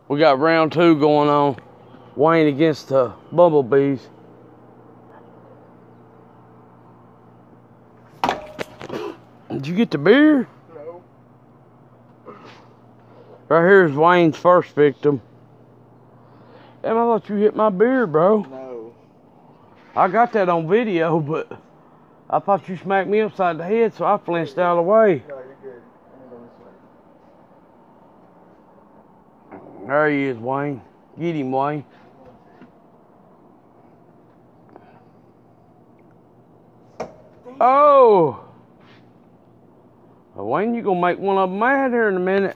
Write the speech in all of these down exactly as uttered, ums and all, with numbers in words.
We got round two going on. Wayne against the Bumblebees. Did you get the beer? No. Right here's Wayne's first victim. Damn, I thought you hit my beer, bro. No. I got that on video, but I thought you smacked me upside the head, so I flinched out of the way. No, you're good. I'm gonna go this way. There he is, Wayne. Get him, Wayne. Oh! Well, Wayne, you gonna make one of them mad here in a minute.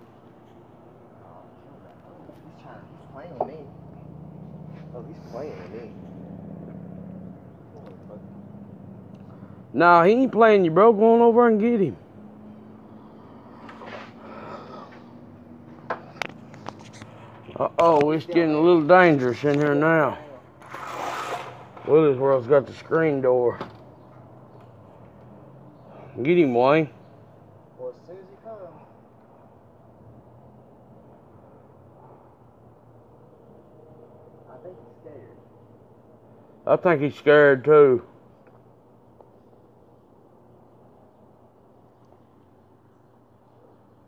He's trying. He's playing with me. Oh, he's playing with me. Nah, he ain't playing you, bro. Go on over and get him. Uh-oh, it's getting a little dangerous in here now. Willie's World's got the screen door. Get him, Wayne. Well, as soon as he comes. I think he's scared. I think he's scared too.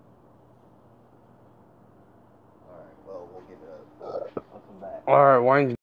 Alright, well, we'll give it a... I'll come back. All right, Wayne's